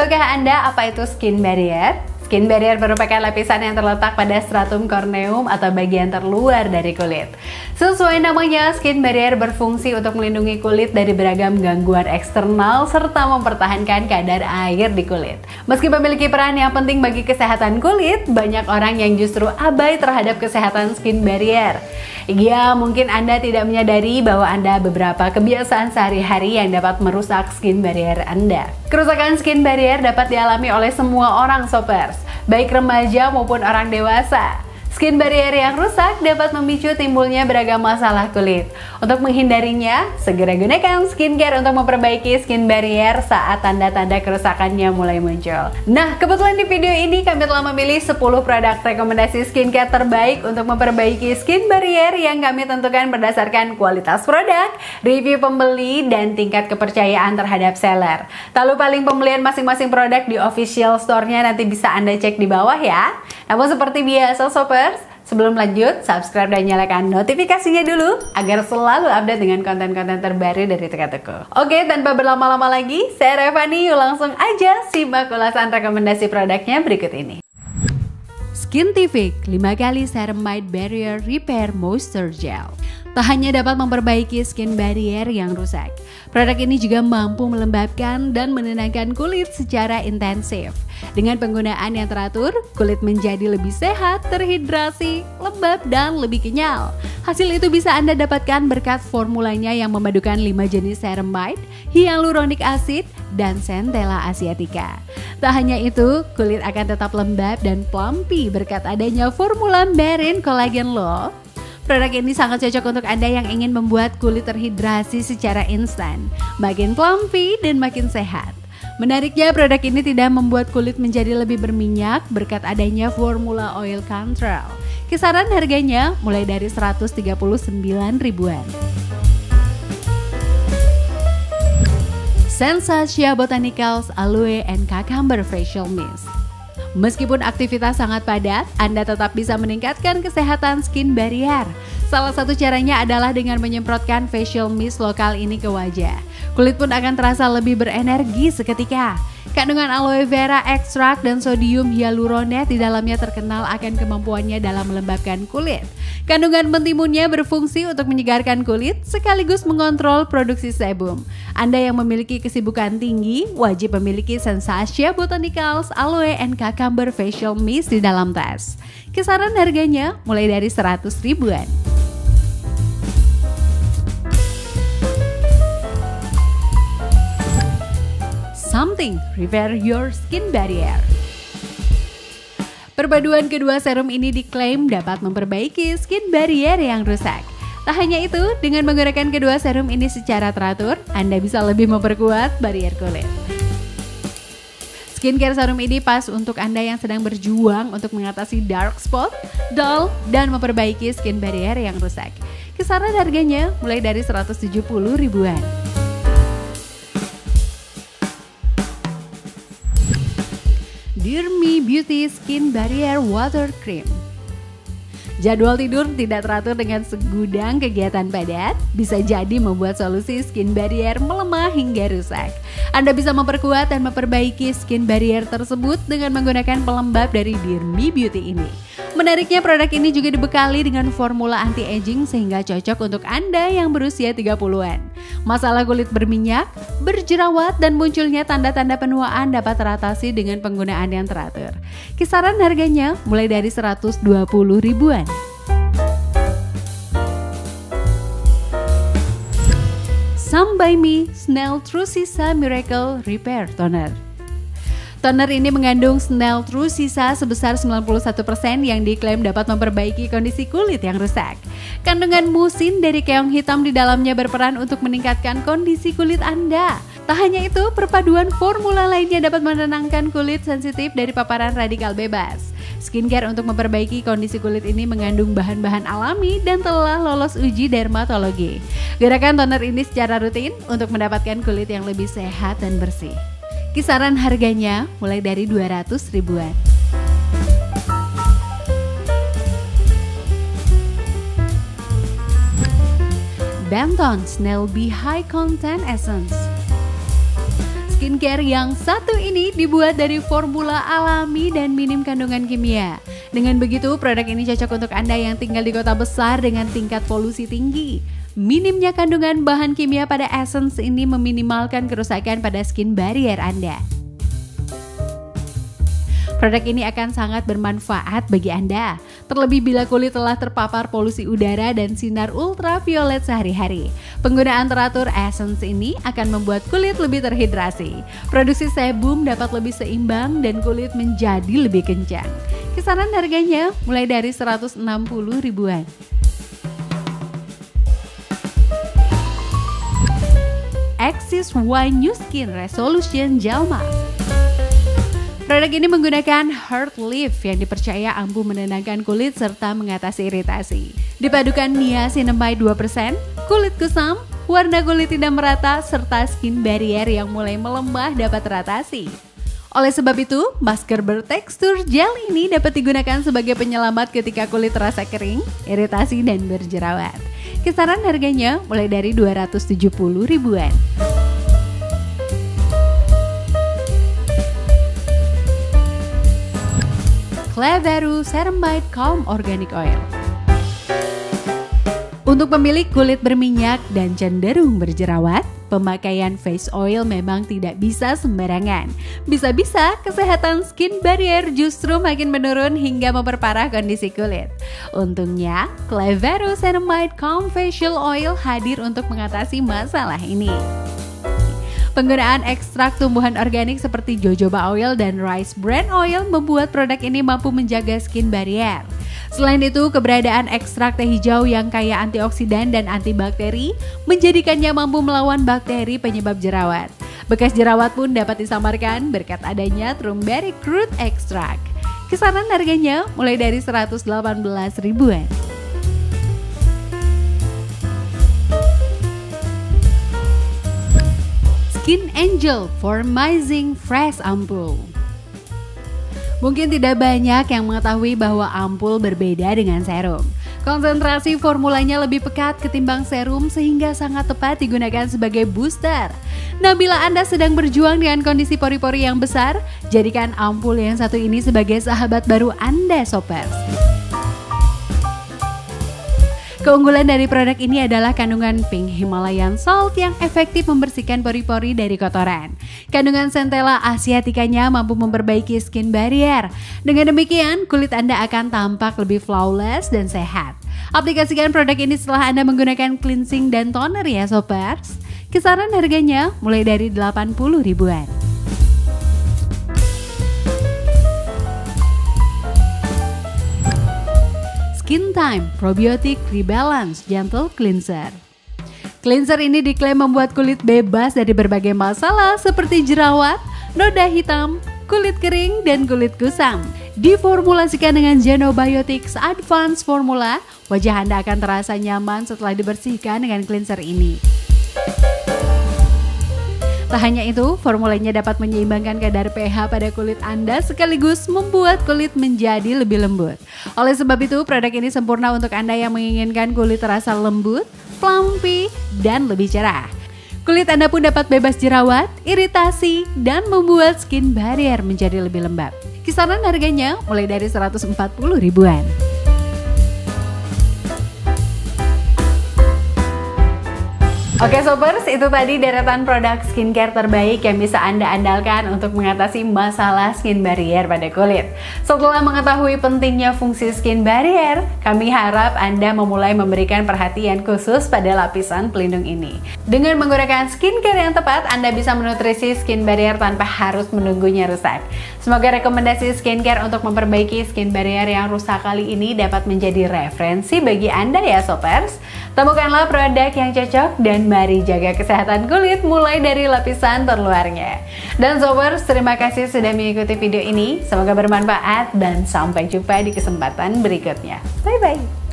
Tahukah Anda apa itu skin barrier? Skin barrier merupakan lapisan yang terletak pada stratum corneum atau bagian terluar dari kulit. Sesuai namanya, skin barrier berfungsi untuk melindungi kulit dari beragam gangguan eksternal serta mempertahankan kadar air di kulit. Meski memiliki peran yang penting bagi kesehatan kulit, banyak orang yang justru abai terhadap kesehatan skin barrier. Ya, mungkin Anda tidak menyadari bahwa Anda beberapa kebiasaan sehari-hari yang dapat merusak skin barrier Anda. Kerusakan skin barrier dapat dialami oleh semua orang Soppers, baik remaja maupun orang dewasa. Skin barrier yang rusak dapat memicu timbulnya beragam masalah kulit. Untuk menghindarinya, segera gunakan skincare untuk memperbaiki skin barrier saat tanda-tanda kerusakannya mulai muncul. Nah, kebetulan di video ini kami telah memilih 10 produk rekomendasi skincare terbaik untuk memperbaiki skin barrier yang kami tentukan berdasarkan kualitas produk, review pembeli, dan tingkat kepercayaan terhadap seller. Tak lupa link pembelian masing-masing produk di official store-nya nanti bisa Anda cek di bawah ya. Namun seperti biasa Soppers, sebelum lanjut, subscribe dan nyalakan notifikasinya dulu agar selalu update dengan konten-konten terbaru dari Teka-Teko. Oke, tanpa berlama-lama lagi, saya Revani, langsung aja simak ulasan rekomendasi produknya berikut ini. Skintific 5x Ceramide Barrier Repair Moisture Gel. Tak hanya dapat memperbaiki skin barrier yang rusak, produk ini juga mampu melembabkan dan menenangkan kulit secara intensif. Dengan penggunaan yang teratur, kulit menjadi lebih sehat, terhidrasi, lembab, dan lebih kenyal. Hasil itu bisa Anda dapatkan berkat formulanya yang memadukan 5 jenis ceramide, hyaluronic acid, dan centella asiatica. Tak hanya itu, kulit akan tetap lembab dan plumpy berkat adanya formula Marine Collagen loh. Produk ini sangat cocok untuk Anda yang ingin membuat kulit terhidrasi secara instan, makin plumpy dan makin sehat. Menariknya, produk ini tidak membuat kulit menjadi lebih berminyak berkat adanya formula oil control. Kisaran harganya mulai dari 139 ribuan. Sensatia Botanicals Aloe and Cucumber Facial Mist. Meskipun aktivitas sangat padat, Anda tetap bisa meningkatkan kesehatan skin barrier. Salah satu caranya adalah dengan menyemprotkan facial mist lokal ini ke wajah. Kulit pun akan terasa lebih berenergi seketika. Kandungan aloe vera ekstrak dan sodium hyaluronate di dalamnya terkenal akan kemampuannya dalam melembabkan kulit. Kandungan mentimunnya berfungsi untuk menyegarkan kulit sekaligus mengontrol produksi sebum. Anda yang memiliki kesibukan tinggi wajib memiliki Sensatia Botanicals Aloe and Cucumber Facial Mist di dalam tas. Kisaran harganya mulai dari 100 ribuan. Something Repair Your Skin Barrier. Perpaduan kedua serum ini diklaim dapat memperbaiki skin barrier yang rusak. Tak hanya itu, dengan menggunakan kedua serum ini secara teratur, Anda bisa lebih memperkuat barrier kulit. Skincare serum ini pas untuk Anda yang sedang berjuang untuk mengatasi dark spot, dull, dan memperbaiki skin barrier yang rusak. Kisaran harganya mulai dari 170 ribuan. Dear Me Beauty Skin Barrier Water Cream. Jadwal tidur tidak teratur dengan segudang kegiatan padat bisa jadi membuat solusi skin barrier melemah hingga rusak. Anda bisa memperkuat dan memperbaiki skin barrier tersebut dengan menggunakan pelembab dari Dear Me Beauty ini. Menariknya, produk ini juga dibekali dengan formula anti-aging sehingga cocok untuk Anda yang berusia 30-an. Masalah kulit berminyak, berjerawat, dan munculnya tanda-tanda penuaan dapat teratasi dengan penggunaan yang teratur. Kisaran harganya mulai dari 120 ribuan. Some by Me Snail Trucisa Miracle Repair Toner. Toner ini mengandung Snail Trucisa sebesar 91% yang diklaim dapat memperbaiki kondisi kulit yang rusak. Kandungan musin dari keong hitam di dalamnya berperan untuk meningkatkan kondisi kulit Anda. Tak hanya itu, perpaduan formula lainnya dapat menenangkan kulit sensitif dari paparan radikal bebas. Skincare untuk memperbaiki kondisi kulit ini mengandung bahan-bahan alami dan telah lolos uji dermatologi. Gunakan toner ini secara rutin untuk mendapatkan kulit yang lebih sehat dan bersih. Kisaran harganya mulai dari 200 ribuan. Benton Snail Bee High Content Essence. skincare yang satu ini dibuat dari formula alami dan minim kandungan kimia. Dengan begitu, produk ini cocok untuk Anda yang tinggal di kota besar dengan tingkat polusi tinggi. Minimnya kandungan bahan kimia pada essence ini meminimalkan kerusakan pada skin barrier Anda. Produk ini akan sangat bermanfaat bagi Anda, terlebih bila kulit telah terpapar polusi udara dan sinar ultraviolet sehari-hari. Penggunaan teratur essence ini akan membuat kulit lebih terhidrasi. Produksi sebum dapat lebih seimbang dan kulit menjadi lebih kencang. Kisaran harganya mulai dari 160 ribuan. Axis White New Skin Resolution Gel Mask. Produk ini menggunakan Heart Leaf yang dipercaya ampuh menenangkan kulit serta mengatasi iritasi. Dipadukan niacinamide 2%, kulit kusam, warna kulit tidak merata, serta skin barrier yang mulai melemah dapat teratasi. Oleh sebab itu, masker bertekstur gel ini dapat digunakan sebagai penyelamat ketika kulit terasa kering, iritasi, dan berjerawat. Kisaran harganya mulai dari 270 ribuan. Cleveru Ceramide Calm Organic Oil. Untuk pemilik kulit berminyak dan cenderung berjerawat, pemakaian face oil memang tidak bisa sembarangan. Bisa-bisa kesehatan skin barrier justru makin menurun hingga memperparah kondisi kulit. Untungnya, Cleveru Ceramide Calm Facial Oil hadir untuk mengatasi masalah ini. Penggunaan ekstrak tumbuhan organik seperti jojoba oil dan rice bran oil membuat produk ini mampu menjaga skin barrier. Selain itu, keberadaan ekstrak teh hijau yang kaya antioksidan dan antibakteri menjadikannya mampu melawan bakteri penyebab jerawat. Bekas jerawat pun dapat disamarkan berkat adanya turmeric root extract. Kisaran harganya mulai dari 118 ribuan. Skin Angel Formizing Fresh Ampul. Mungkin tidak banyak yang mengetahui bahwa ampul berbeda dengan serum. Konsentrasi formulanya lebih pekat ketimbang serum sehingga sangat tepat digunakan sebagai booster. Nah, bila Anda sedang berjuang dengan kondisi pori-pori yang besar, jadikan ampul yang satu ini sebagai sahabat baru Anda, Soppers. Keunggulan dari produk ini adalah kandungan pink Himalayan salt yang efektif membersihkan pori-pori dari kotoran. Kandungan Centella asiaticanya mampu memperbaiki skin barrier. Dengan demikian, kulit Anda akan tampak lebih flawless dan sehat. Aplikasikan produk ini setelah Anda menggunakan cleansing dan toner ya, Soppers. Kisaran harganya mulai dari 80 ribuan. Skin Time Probiotic Rebalance Gentle Cleanser. Cleanser ini diklaim membuat kulit bebas dari berbagai masalah seperti jerawat, noda hitam, kulit kering, dan kulit kusam. Diformulasikan dengan Genobiotics Advanced Formula, wajah Anda akan terasa nyaman setelah dibersihkan dengan cleanser ini. Tak hanya itu, formulanya dapat menyeimbangkan kadar pH pada kulit Anda sekaligus membuat kulit menjadi lebih lembut. Oleh sebab itu, produk ini sempurna untuk Anda yang menginginkan kulit terasa lembut, plumpy, dan lebih cerah. Kulit Anda pun dapat bebas jerawat, iritasi, dan membuat skin barrier menjadi lebih lembab. Kisaran harganya mulai dari 140 ribuan. Oke Soppers, itu tadi deretan produk skincare terbaik yang bisa Anda andalkan untuk mengatasi masalah skin barrier pada kulit. Setelah mengetahui pentingnya fungsi skin barrier, kami harap Anda memulai memberikan perhatian khusus pada lapisan pelindung ini. Dengan menggunakan skincare yang tepat, Anda bisa menutrisi skin barrier tanpa harus menunggunya rusak. Semoga rekomendasi skincare untuk memperbaiki skin barrier yang rusak kali ini dapat menjadi referensi bagi Anda ya Soppers. Temukanlah produk yang cocok dan mari jaga kesehatan kulit mulai dari lapisan terluarnya. Dan Soppers, terima kasih sudah mengikuti video ini. Semoga bermanfaat dan sampai jumpa di kesempatan berikutnya. Bye-bye.